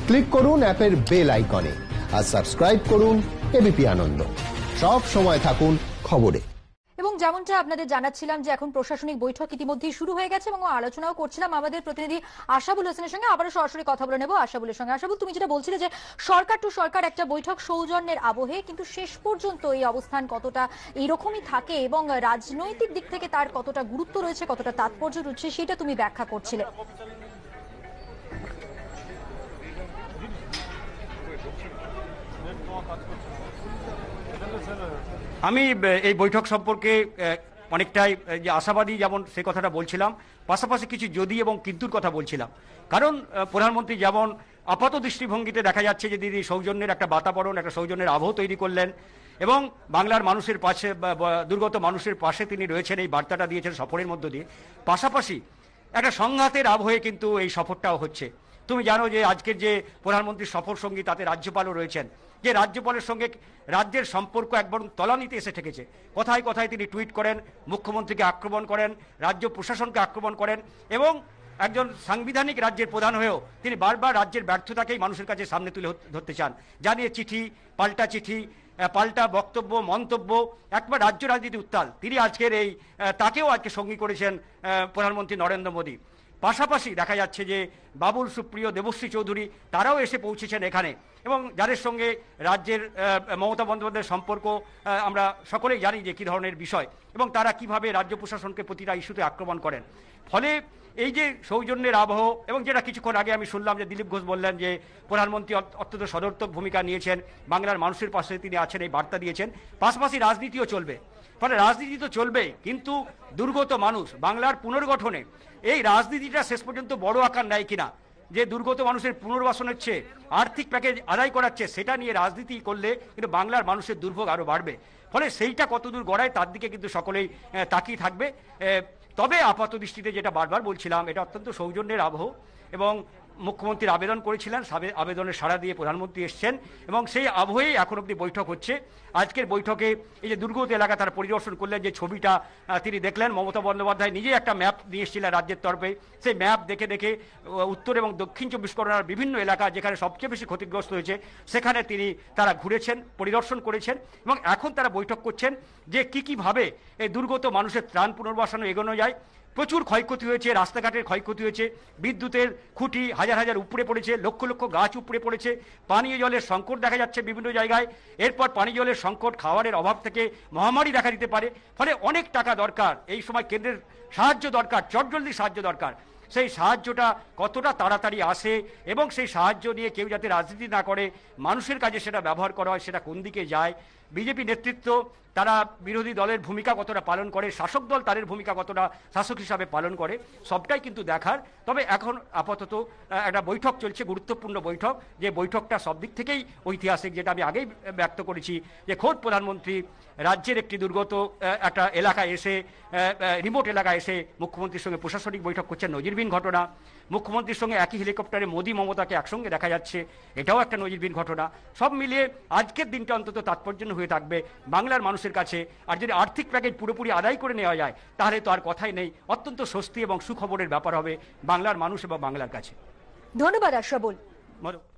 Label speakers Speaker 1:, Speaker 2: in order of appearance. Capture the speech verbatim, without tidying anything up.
Speaker 1: Click করুন অ্যাপের bell আইকনে আর সাবস্ক্রাইব করুন এবিপি আনন্দ। সব সময় থাকুন খবরে।
Speaker 2: এবং যেমনটা আপনাদের জানাচ্ছিলাম যে এখন প্রশাসনিক বৈঠক ইতিমধ্যেই শুরু হয়ে গেছে এবং আলোচনাও করছিলাম আমাদের প্রতিনিধি আশাবুল হোসেনের সঙ্গে। আবারও সরাসরি কথা বলে নেব আশাবুলের সঙ্গে। আশাবুল, তুমি যেটা বলছিলে যে সরকার টু সরকার একটা বৈঠক সৌজন্যের আবহে, কিন্তু শেষ পর্যন্ত এই অবস্থান কতটা এইরকমই থাকে এবং রাজনৈতিক দিক থেকে তার কতটা গুরুত্ব রয়েছে, কতটা তাৎপর্য রয়েছে, সেটা তুমি ব্যাখ্যা করছিলে।
Speaker 3: আমি এই বৈঠক সম্পর্কে অনেকটাই যে আশাবাদী যেমন সে কথাটা বলছিলাম, পাশাপাশি কিছু যদি এবং কিন্তুর কথা বলছিলাম। কারণ প্রধানমন্ত্রী যেমন আপাত দৃষ্টিভঙ্গিতে দেখা যাচ্ছে যে দিদি সৌজন্যের একটা বাতাবরণ, একটা সৌজন্যের আবহ তৈরি করলেন এবং বাংলার মানুষের পাশে, দুর্গত মানুষের পাশে তিনি রয়েছেন, এই বার্তাটা দিয়েছেন সফরের মধ্য দিয়ে। পাশাপাশি একটা সংঘাতের আবহে কিন্তু এই সফরটাও হচ্ছে। তুমি জানো যে আজকের যে প্রধানমন্ত্রীর সফর সঙ্গী তাতে রাজ্যপালও রয়েছেন, যে রাজ্যপালের সঙ্গে রাজ্যের সম্পর্ক একবার তলানিতে এসে ঠেকেছে। কথায় কথায় তিনি টুইট করেন, মুখ্যমন্ত্রীকে আক্রমণ করেন, রাজ্য প্রশাসনকে আক্রমণ করেন এবং একজন সাংবিধানিক রাজ্যের প্রধান হয়েও তিনি বারবার রাজ্যের ব্যর্থতাকেই মানুষের কাছে সামনে তুলে ধরতে চান। জানিয়ে চিঠি, পাল্টা চিঠি, পাল্টা বক্তব্য, মন্তব্য, একবার রাজ্য রাজনীতি উত্তাল। তিনি আজকের এই তাকেও আজকে সঙ্গী করেছেন প্রধানমন্ত্রী নরেন্দ্র মোদী। পাশাপাশি দেখা যাচ্ছে যে বাবুল সুপ্রিয়, দেবশ্রী চৌধুরী তারাও এসে পৌঁছেছেন এখানে এবং যাদের সঙ্গে রাজ্যের মমতা বন্দ্যোপাধ্যায়ের সম্পর্ক আমরা সকলেই জানি যে কী ধরনের বিষয় এবং তারা কিভাবে রাজ্য প্রশাসনকে প্রতিটা ইস্যুতে আক্রমণ করেন। ফলে এই যে সৌজন্যের আবহ এবং যেটা কিছুক্ষণ আগে আমি শুনলাম যে দিলীপ ঘোষ বললেন যে প্রধানমন্ত্রী অত্যন্ত সদর্থক ভূমিকা নিয়েছেন, বাংলার মানুষের পাশে তিনি আছেন, এই বার্তা দিয়েছেন। পাশাপাশি রাজনীতিও চলবে। ফলে রাজনীতি তো চলবেই, কিন্তু দুর্গত মানুষ, বাংলার পুনর্গঠনে এই রাজনীতিটা শেষ পর্যন্ত বড় আকার নেয় কিনা, যে দুর্গত মানুষের পুনর্বাসনের চেয়ে আর্থিক প্যাকেজ আদায় করাচ্ছে, সেটা নিয়ে রাজনীতি করলে কিন্তু বাংলার মানুষের দুর্ভোগ আরও বাড়বে। ফলে সেইটা কতদূর গড়ায় তার দিকে কিন্তু সকলেই তাকিয়ে থাকবে। তবে আপাত দৃষ্টিতে যেটা বারবার বলছিলাম, এটা অত্যন্ত সৌজন্যের আবহ এবং মুখ্যমন্ত্রীর আবেদন করেছিলেন, আবেদনের সাড়া দিয়ে প্রধানমন্ত্রী এসছেন এবং সেই আবহেই এখন অবধি বৈঠক হচ্ছে। আজকের বৈঠকে এই যে দুর্গত এলাকা তারা পরিদর্শন করলেন, যে ছবিটা তিনি দেখলেন, মমতা বন্দ্যোপাধ্যায় নিজে একটা ম্যাপ নিয়ে এসেছিলেন রাজ্যের তরফে। সেই ম্যাপ দেখে দেখে উত্তর এবং দক্ষিণ চব্বিশ পরগনার বিভিন্ন এলাকা যেখানে সবচেয়ে বেশি ক্ষতিগ্রস্ত হয়েছে সেখানে তিনি তারা ঘুরেছেন, পরিদর্শন করেছেন এবং এখন তারা বৈঠক করছেন যে কী কীভাবে এই দুর্গত মানুষের ত্রাণ পুনর্বাসনে এগোনো যায়। প্রচুর ক্ষয়ক্ষতি হয়েছে, রাস্তাঘাটের ক্ষয়ক্ষতি হয়েছে, বিদ্যুতের খুঁটি হাজার হাজার উপড়ে পড়েছে, লক্ষ লক্ষ গাছ উপড়ে পড়েছে, পানীয় জলের সংকট দেখা যাচ্ছে বিভিন্ন জায়গায়। এরপর পানীয় জলের সংকট, খাওয়ারের অভাব থেকে মহামারী দেখা দিতে পারে। ফলে অনেক টাকা দরকার, এই সময় কেন্দ্রের সাহায্য দরকার, চটজলদি সাহায্য দরকার। সেই সাহায্যটা কতটা তাড়াতাড়ি আসে এবং সেই সাহায্য নিয়ে কেউ যাতে রাজনীতি না করে, মানুষের কাজে সেটা ব্যবহার করা হয়, সেটা কোন দিকে যায়। বিজেপি নেতৃত্ব তারা বিরোধী দলের ভূমিকা কতটা পালন করে, শাসক দল তাদের ভূমিকা কতটা শাসক হিসাবে পালন করে, সবটাই কিন্তু দেখার। তবে এখন আপাতত একটা বৈঠক চলছে, গুরুত্বপূর্ণ বৈঠক, যে বৈঠকটা সব দিক থেকেই ঐতিহাসিক, যেটা আমি আগেই ব্যক্ত করেছি যে খোদ প্রধানমন্ত্রী রাজ্যের একটি দুর্গত একটা এলাকায় এসে, রিমোট এলাকায় এসে মুখ্যমন্ত্রীর সঙ্গে প্রশাসনিক বৈঠক করছেন, নজিরবিহীন ঘটনা। মুখ্যমন্ত্রীর সঙ্গে একই হেলিকপ্টারে মোদী মমতাকে একসঙ্গে দেখা যাচ্ছে, এটাও একটা নজিরবিহীন ঘটনা। সব মিলিয়ে আজকের দিনটা অন্তত তাৎপর্যপূর্ণ হয়ে থাকবে বাংলার মানুষের কাছে। আর যদি আর্থিক প্যাকেজ পুরোপুরি আদায় করে নেওয়া যায় তাহলে তো আর কথাই নেই, অত্যন্ত স্বস্তি এবং সুখবরের ব্যাপার হবে বাংলার মানুষ এবং বাংলার কাছে।
Speaker 2: ধন্যবাদ আশরাবুল।